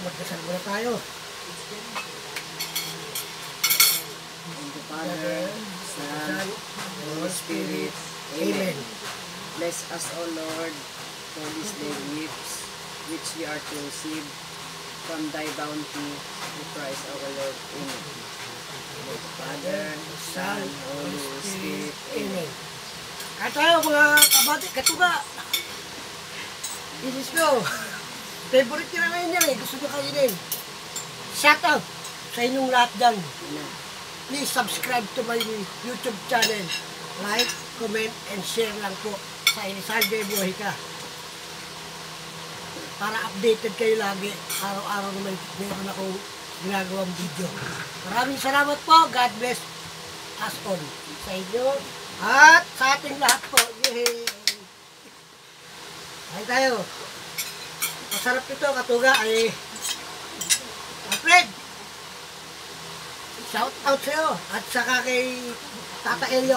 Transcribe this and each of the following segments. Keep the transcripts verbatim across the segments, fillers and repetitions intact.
magdasal muna tayo. Thank you, Father, Son, Holy Spirit. Amen. Bless us, O Lord, for these daily gifts, which we are to receive from thy bounty, through Christ our Lord. Amen. Father, Son, Holy Spirit. Amen. Kaya tayo mga kabati, katuga. This is go. Favorite nyo na ngayon yan eh. Gusto nyo kainin. Shout out sa inyong lahat dyan. Please subscribe to my YouTube channel. Like, comment, and share lang po sa Elizalde Buhay Ka. Para updated kayo lagi. Araw-araw naman meron akong ginagawang video. Maraming salamat po. God bless us all. Sa inyo at sa ating lahat po. Yay! Ay tayo. Masarap ito, katuga ay Alfred. Shout out sa'yo at saka kay Tata Eliok.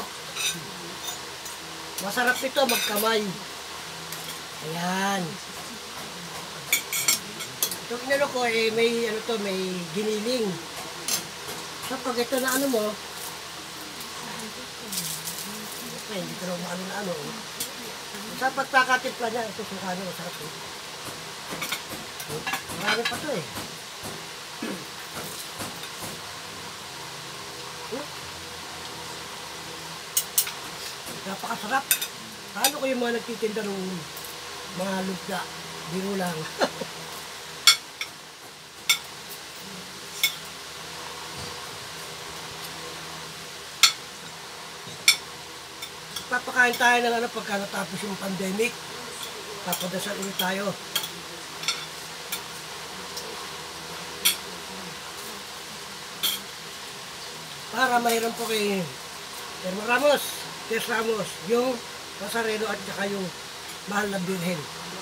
Masarap ito magkamay. Ayan. Itong inano ko eh may ano to, may giniling. So pag ito na ano mo, okay, hindi ko na maano na ano. Sa pagkakatimpla niya, ito sukano, masarap eh. Marami pa to eh. Napakasarap. Paano ko yung mga nagtitinda ng mga lugda? Biro lang. Papakain tayo ng ano pagka natapos yung pandemic. Papadasal ulit tayo. Para mayroon po kay Hermo Ramos, Tess Ramos, yung Nazareno at saka yung Mahal na Birhen.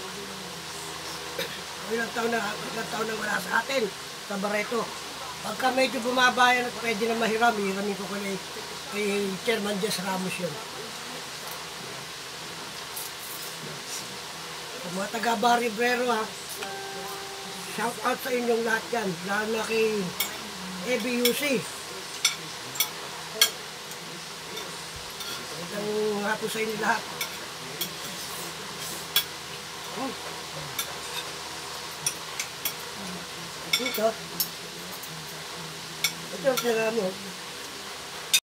Ilang taon na, ilang taon na wala sa atin, sa Barreto. Pagka medyo bumabayan at pwede na mahiram, hiramin ko kay, kay Chairman Jess Ramos yun. Ang mga taga-Barrio Brero ha, shout out sa inyong lahat yan, lalo na kay A B U C. Ang hapon sa inyo lahat. Oh. Dito. Ito, sila mo.